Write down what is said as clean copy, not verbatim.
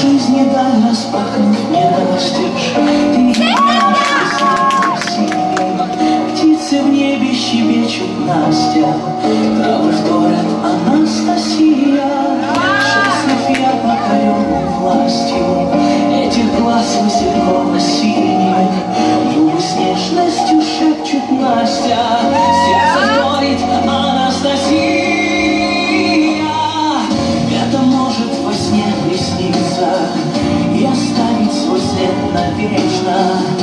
жизни даль распахнуть не настежь. Ты птицы в небе щебечут, Настя, травы вторят, Анастасия. Счастлив я, покоренный властью этих глаз васильково-синих. Губы с нежностью шепчут, Настя, сердце говорит, Анастасия. Это может во сне присниться и оставить свой след навечно.